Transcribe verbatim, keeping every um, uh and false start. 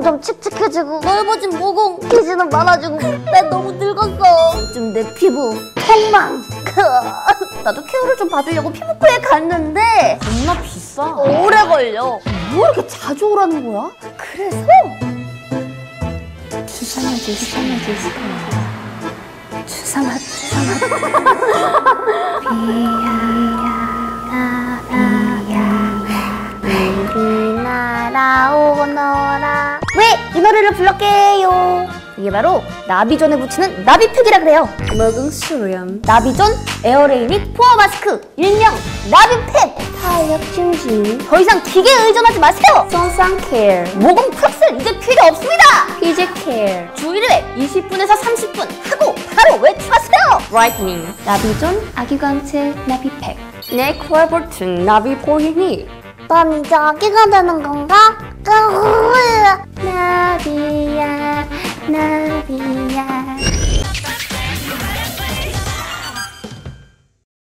점점 칙칙해지고 넓어진 모공, 기지는 많아지고 난 너무 늙었어. 요즘 내 피부 폭망. 나도 케어를 좀 받으려고 피부과에 갔는데 겁나 비싸. 오래 걸려. 뭐 이렇게 자주 오라는 거야? 그래서 수상하지, 수상하지, 수상하지. 주상하 주상하 우리 날아오너라. 왜 이 노래를 불렀게요? 이게 바로 나비존에 붙이는 나비팩이라 그래요. 먹은 수렴. 나비존 에어레이닉 포어 마스크, 일명 나비팩. 탄력 증진. 더 이상 기계에 의존하지 마세요. 손상 케어. 모공 흡술 이제 필요 없습니다. 피지 케어. 주 일 회 이십 분에서 삼십 분 하고 바로 외출하세요. 브라이트닝. 나비존 아기광채 나비팩. 내 코어 버튼 나비 보이니? 난 이제 아기가 되는 건가?